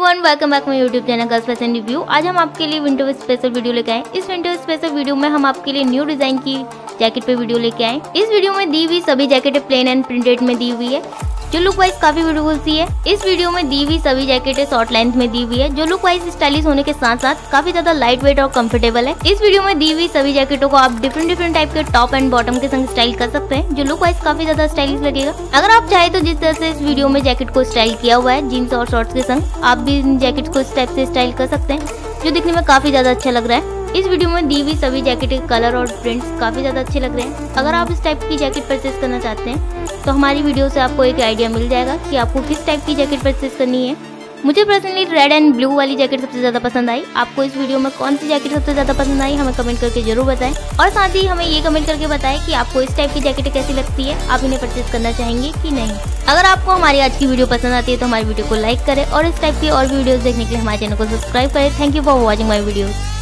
Everyone, welcome back my YouTube channel girls fashion review. आज हम आपके लिए विंटर स्पेशल वीडियो लेके आए। इस विंटर स्पेशल वीडियो में हम आपके लिए न्यू डिजाइन की जैकेट पे वीडियो लेके आए। इस वीडियो में दी हुई सभी जैकेटें प्लेन एंड प्रिंटेड में दी हुई है, जो लुक वाइज काफी ब्यूटीफुल सी है। इस वीडियो में दी हुई सभी जैकेटें शॉर्ट लेंथ में दी हुई है, जो लुक वाइज स्टाइलिश होने के साथ साथ काफी ज्यादा लाइट वेट और कंफर्टेबल है। इस वीडियो में दी हुई सभी जैकेटों को आप डिफरेंट टाइप के टॉप एंड बॉटम के संग स्टाइल कर सकते हैं, जो लुक वाइज काफी ज्यादा स्टाइलिश लगेगा। अगर आप चाहे तो जिस तरह से इस वीडियो में जैकेट को स्टाइल किया हुआ है जीन्स और शॉर्ट्स के संग, आप भी इन जैकेट को इस टाइप से स्टाइल कर सकते हैं, जो दिखने में काफी ज्यादा अच्छा लग रहा है। इस वीडियो में दी हुई सभी जैकेट के कलर और प्रिंट्स काफी ज्यादा अच्छे लग रहे हैं। अगर आप इस टाइप की जैकेट परचेज करना चाहते हैं तो हमारी वीडियो से आपको एक आइडिया मिल जाएगा कि आपको किस टाइप की जैकेट परचेज करनी है। मुझे पर्सनली रेड एंड ब्लू वाली जैकेट सबसे ज्यादा पसंद आई। आपको इस वीडियो में कौन सी जैकेट सबसे ज्यादा पसंद आई हमें कमेंट करके जरूर बताएं, और साथ ही हमें ये कमेंट करके बताएं कि आपको इस टाइप की जैकेट कैसी लगती है, आप इन्हें परचेज करना चाहेंगे कि नहीं। अगर आपको हमारी आज की वीडियो पसंद आती है तो हमारी वीडियो को लाइक करें और इस टाइप की और भी वीडियोस देखने के लिए हमारे चैनल को सब्सक्राइब करें। Thank you for watching my video.